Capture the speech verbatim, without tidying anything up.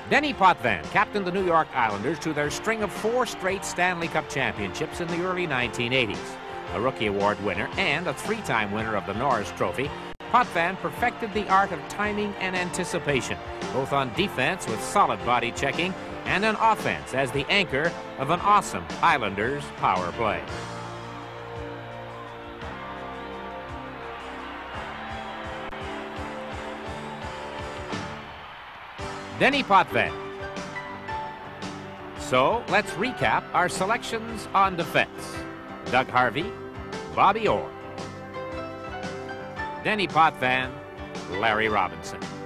Denis Potvin captained the New York Islanders to their string of four straight Stanley Cup championships in the early nineteen eighties. A Rookie Award winner and a three-time winner of the Norris Trophy, Potvin perfected the art of timing and anticipation, both on defense with solid body checking and on offense as the anchor of an awesome Islanders power play. Denis Potvin. So let's recap our selections on defense. Doug Harvey, Bobby Orr. Denis Potvin, Larry Robinson.